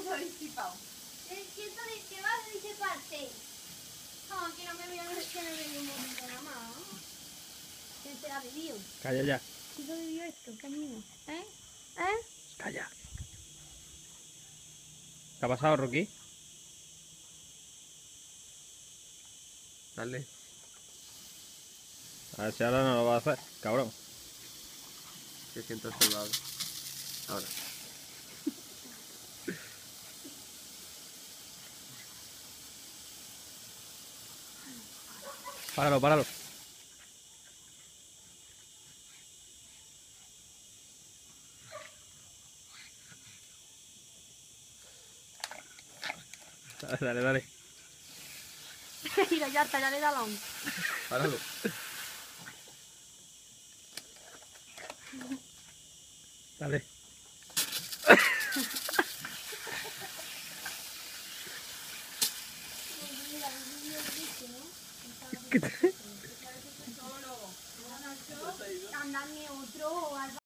eso disipado. ¿Qué vas a disiparte? No, que no me voy a ver que me bebió un momento nada más. ¿Quién se la bebió? Calla ya. ¿Quién se bebió esto? ¿Qué amigo? ¿Eh? Calla. ¿Qué ha pasado, Rocky? Dale. A ver si ahora no lo va a hacer, cabrón. Que siento soldado. Ahora. Páralo, páralo. Dale, dale, dale. Mira, ya está, ya le da la onda. Páralo. Dale. ¿Qué te... Andadme otro.